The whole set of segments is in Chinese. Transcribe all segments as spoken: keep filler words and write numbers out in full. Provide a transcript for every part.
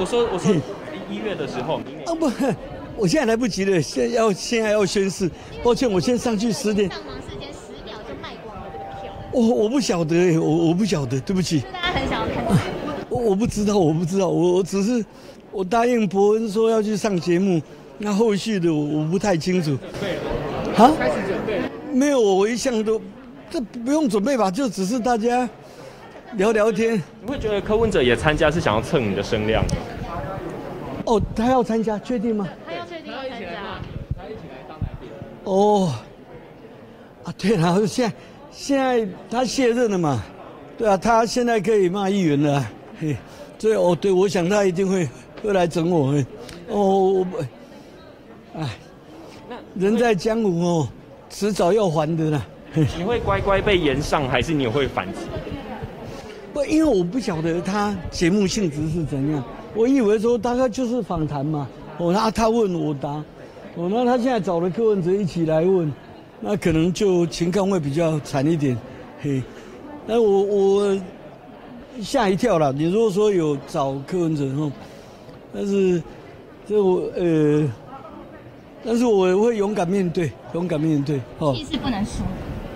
说我说一月的时候，明年啊不，我现在来不及了，现在要现在要宣誓，抱歉，我先上去十点。 上忙时间十秒就卖光了这个票。 我我不晓得，我我不晓得，对不起。 是大家很想要看节目。 我我不知道，我不知道，我我只是我答应伯恩说要去上节目，那后续的我我不太清楚。 准备了， 啊？ 开始准备了。 没有，我一向都这不用准备吧，就只是大家聊聊天。 你会觉得柯文哲也参加是想要蹭你的声量吗？ 哦，他要参加，确定吗？ 他要确定要参加。 他一起来当来宾。 哦，啊对了，现在现在他卸任了嘛，对啊，他现在可以骂议员了、啊，嘿，所以哦对，我想他一定会会来整我，嘿哦，我哎，人在江湖哦，迟早要还的啦。 你会乖乖被延上，还是你会反击？ 不，因为我不晓得他节目性质是怎样，我以为说大概就是访谈嘛，哦，那他问我答，哦，那他现在找了柯文哲一起来问，那可能就情况会比较惨一点，嘿，那我我吓一跳啦。你如果说有找柯文哲哦，但是这我呃，但是我会勇敢面对，勇敢面对，哦。 气势不能输。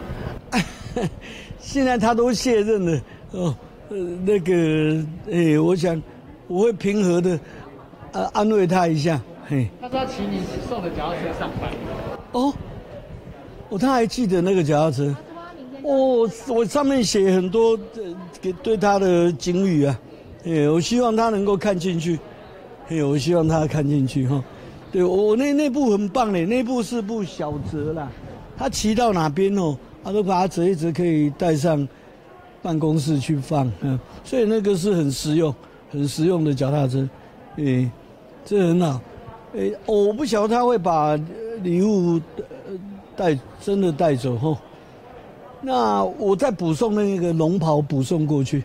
现在他都卸任了，哦，呃，那个，诶、欸，我想我会平和的，呃，安慰他一下，嘿。 他说他骑你送的脚踏车上班。 哦，哦，他还记得那个脚踏车。哦，我上面写很多呃给对他的警语啊，诶、欸，我希望他能够看进去，诶、欸，我希望他看进去哈。对我那那部很棒嘞，那部是部小折啦，他骑到哪边哦。他都把它折一折，可以带上办公室去放，嗯，所以那个是很实用、很实用的脚踏车，诶、欸，这很好，诶、欸，我不晓得他会把礼物带真的带走吼，那我再补送那个龙袍补送过去，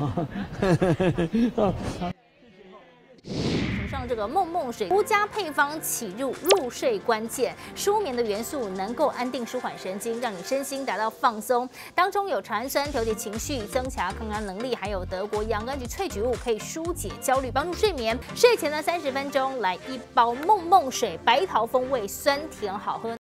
上这个梦梦水独家配方起入入睡关键，舒眠的元素能够安定舒缓神经，让你身心达到放松。当中有茶氨酸调节情绪、增强抗压能力，还有德国洋甘菊萃取物可以疏解焦虑，帮助睡眠。睡前呢三十分钟来一包梦梦水，白桃风味，酸甜好喝。